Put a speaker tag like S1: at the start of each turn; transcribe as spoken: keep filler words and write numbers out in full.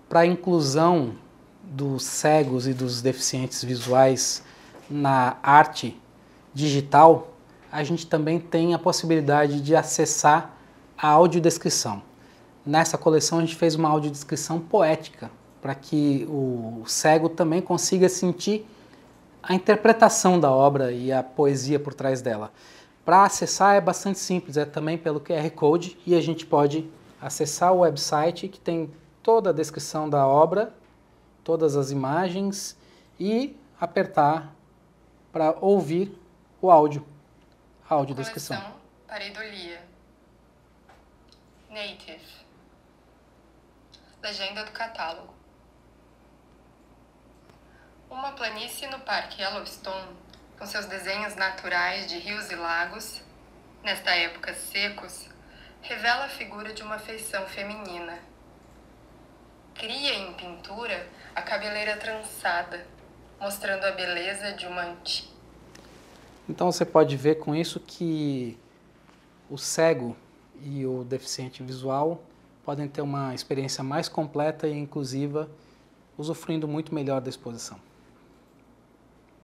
S1: para a inclusão dos cegos e dos deficientes visuais na arte digital, a gente também tem a possibilidade de acessar a audiodescrição. Nessa coleção a gente fez uma audiodescrição poética, para que o cego também consiga sentir a interpretação da obra e a poesia por trás dela. Para acessar é bastante simples, é também pelo Q R Code, e a gente pode acessar o website que tem toda a descrição da obra, todas as imagens, e apertar para ouvir o áudio, a audiodescrição.
S2: Coleção Pareidolia. Native. Legenda do catálogo. Uma planície no Parque Yellowstone, com seus desenhos naturais de rios e lagos, nesta época secos, revela a figura de uma feição feminina. Cria em pintura a cabeleira trançada, mostrando a beleza de uma antiga.
S1: Então você pode ver com isso que o cego e o deficiente visual podem ter uma experiência mais completa e inclusiva, usufruindo muito melhor da exposição.